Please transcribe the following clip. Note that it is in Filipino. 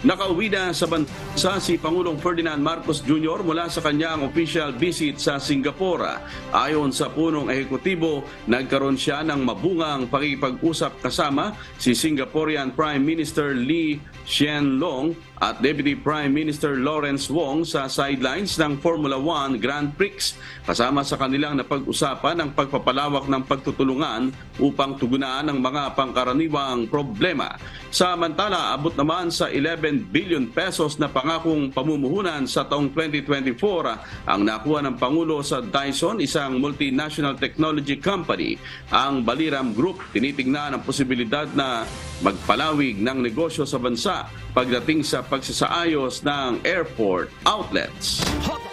Nakauwi na sa bansa si Pangulong Ferdinand Marcos Jr. mula sa kanyang official visit sa Singapore. Ayon sa punong ehekutibo, nagkaroon siya ng mabungang pakikipag-usap kasama si Singaporean Prime Minister Lee Hsien Loong at Deputy Prime Minister Lawrence Wong sa sidelines ng Formula 1 Grand Prix. Kasama sa kanilang napag-usapan ang pagpapalawak ng pagtutulungan upang tugunan ang mga pangkaraniwang problema. Samantala, abot naman sa 11 billion pesos na pangakong pamumuhunan sa taong 2024 ang nakuha ng Pangulo sa Dyson, isang multinational technology company. Ang Baliram Group tinitingnan ang posibilidad na magpalawig ng negosyo sa bansa pagdating sa pagsasaayos ng airport outlets.